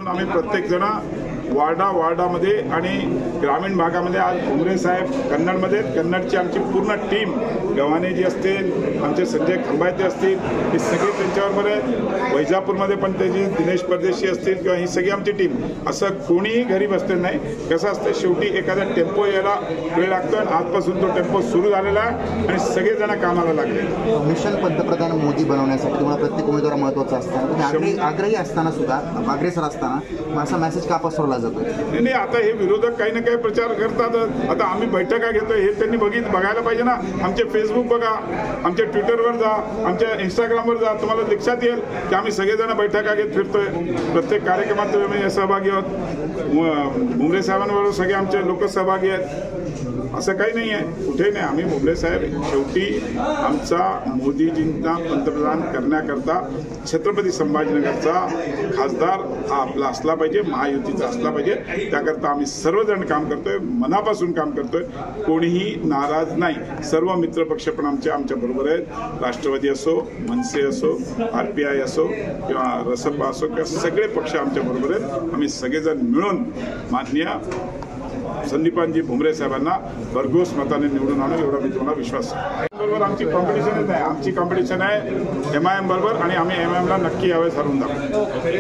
म्हणून आम्ही प्रत्येक जण वार्डामध्ये आणि ग्रामीण भागामध्ये आज भुमरे साहेब कन्नडमध्ये, कन्नडची आमची पूर्ण टीम, गव्हाणे जी असतील, आमचे संजय खंबायते असतील, हे सगळे त्यांच्याबरोबर आहेत. वैजापूरमध्ये पण त्याची दिनेश परदेशी असतील किंवा ही सगळी आमची टीम. असं कोणीही घरी बसलेलं नाही. कसं असतं, शेवटी एखादा टेम्पो यायला वेळ लागतो आणि आजपासून तो टेम्पो सुरू झालेला आहे आणि सगळेजण कामाला लागले. मिशन पंतप्रधान मोदी बनवण्यासाठी तुम्हाला प्रत्येक उमेदवार महत्त्वाचा असताना, तुम्ही आग्रही असताना सुद्धा, अग्रेसर असताना असा मेसेज का पसरवला जातो? नाही, आता हे विरोधक काही ना काही प्रचार करतात. आता आम्ही बैठका घेतोय हे त्यांनी बघायला पाहिजे ना. आमचे फेसबुक बघा, आमच्या ट्विटरवर जा, आमच्या इंस्टाग्रामवर जा, तुम्हाला लक्षात येईल की आम्ही सगळेजण बैठका घेत फिरतोय. प्रत्येक कार्यक्रमात तुम्ही सहभागी आहोत. भुमरे साहेबांबरोबर सगळे आमचे लोक सहभागी आहेत. असं काही नाही आहे, कुठे नाही. आम्ही भुमरे साहेब शेवटी आमचा मोदीजींना पंतप्रधान करण्याकरता छत्रपती संभाजीनगरचा खासदार हा आपला असला पाहिजे, महायुतीचा असला पाहिजे. त्याकरता आम्ही सर्वजण काम करतोय, मनापासून काम करतोय. कोणीही नाराज नाही. सर्व मित्रपक्ष पण आमच्या बरोबर आहेत. राष्ट्रवादी असो, मनसे असो, RPI असो किंवा रसपा असो किंवा सगळे पक्ष आमच्या बरोबर आहेत. आम्ही सगळेजण मिळून माननीय संदीपानजी भुमरे साहेबांना भरघोस मताने निवडून आणू, एवढा मी तुम्हाला विश्वास आहे. बरोबर आमची कॉम्पिटिशनच आहे. आमची कॉम्पिटिशन आहे MIM बरोबर आणि आम्ही MIM ला नक्की यावेळेस हरून दाखवू.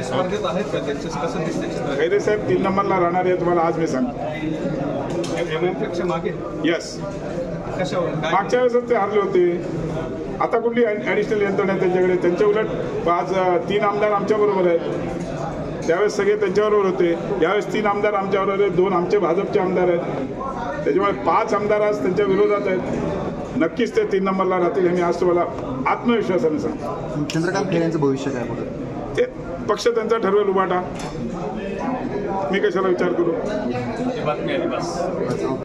खैरे साहेब 3 नंबरला राहणार आहे, तुम्हाला आज मी सांगतो. येस, मागच्या वेळेस ते हरले होते. आता कुठली ॲडिशनल यंत्रणा आहे त्यांच्याकडे? त्यांच्या उलट आज 3 आमदार आमच्या बरोबर आहेत. त्यावेळेस सगळे त्यांच्याबरोबर होते. यावेळेस 3 आमदार आमच्याबरोबर आहेत, 2 आमचे भाजपचे आमदार आहेत. त्याच्यामुळे 5 आमदार आज त्यांच्या विरोधात आहेत. नक्कीच ते 3 नंबरला राहतील हे मी आज तुम्हाला आत्मविश्वासाने सांगतो. चंद्रकांत खैरेंचं भविष्य काय पुढे? ते पक्ष त्यांचा ठरवेल उभाटा. मी कशाला विचार करू?